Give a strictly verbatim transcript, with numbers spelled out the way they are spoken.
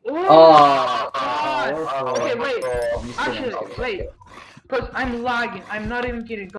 Oh, God. oh, Okay, wait. I'm just kidding, I'm Actually, just kidding. wait. Cause I'm lagging. I'm not even kidding.